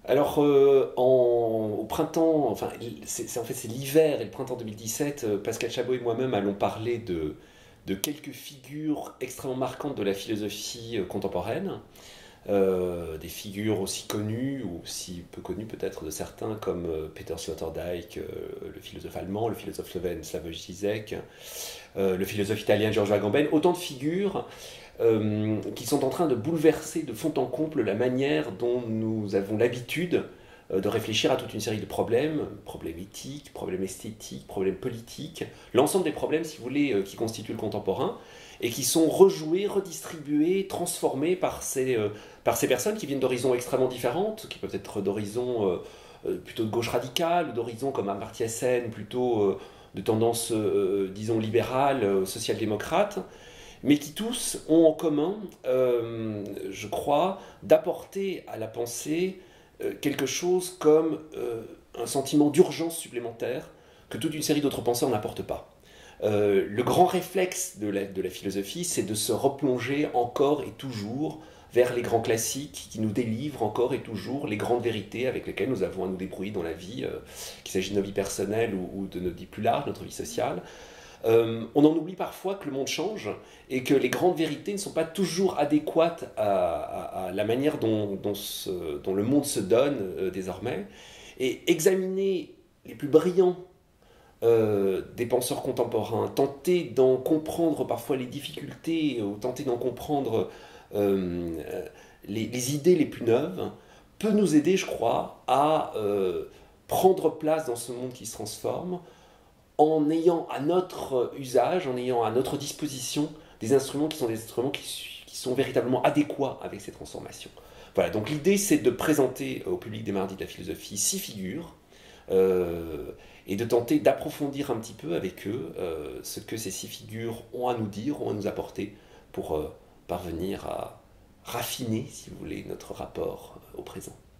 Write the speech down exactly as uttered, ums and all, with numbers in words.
Alors, euh, en- au printemps, enfin, c'est c'est- en fait c'est l'hiver et le printemps deux mille dix-sept, euh, Pascal Chabot et moi-même allons parler de, de quelques figures extrêmement marquantes de la philosophie euh, contemporaine. Euh, des figures aussi connues ou aussi peu connues peut-être de certains comme euh, Peter Sloterdijk, euh, le philosophe allemand, le philosophe slovène Slavoj Žižek, euh, le philosophe italien Giorgio Agamben, autant de figures euh, qui sont en train de bouleverser de fond en comble la manière dont nous avons l'habitude euh, de réfléchir à toute une série de problèmes, problèmes éthiques, problèmes esthétiques, problèmes politiques, l'ensemble des problèmes, si vous voulez, euh, qui constituent le contemporain, et qui sont rejoués, redistribués, transformés par ces, euh, par ces personnes qui viennent d'horizons extrêmement différentes, qui peuvent être d'horizons euh, euh, plutôt de gauche radicale, ou d'horizons comme Amartya Sen, plutôt euh, de tendance, euh, disons, libérale, euh, social-démocrate, mais qui tous ont en commun, euh, je crois, d'apporter à la pensée euh, quelque chose comme euh, un sentiment d'urgence supplémentaire que toute une série d'autres penseurs n'apportent pas. Euh, le grand réflexe de la, de la philosophie, c'est de se replonger encore et toujours vers les grands classiques qui nous délivrent encore et toujours les grandes vérités avec lesquelles nous avons à nous débrouiller dans la vie, euh, qu'il s'agisse de nos vies personnelles ou, ou de notre vie plus large, notre vie sociale. Euh, on en oublie parfois que le monde change et que les grandes vérités ne sont pas toujours adéquates à, à- à la manière dont, dont se- dont le monde se donne euh, désormais. Et examiner les plus brillants euh, des penseurs contemporains, tenter d'en comprendre parfois les difficultés, ou tenter d'en comprendre euh, les, les idées les plus neuves, peut nous aider, je crois, à euh, prendre place dans ce monde qui se transforme, en ayant à notre usage, en ayant à notre disposition des instruments qui sont des instruments qui, qui sont véritablement adéquats avec ces transformations. Voilà, donc l'idée c'est de présenter au public des mardis de la philosophie six figures euh, et de tenter d'approfondir un petit peu avec eux euh, ce que ces six figures ont à nous dire, ont à nous apporter pour euh, parvenir à raffiner, si vous voulez, notre rapport au présent.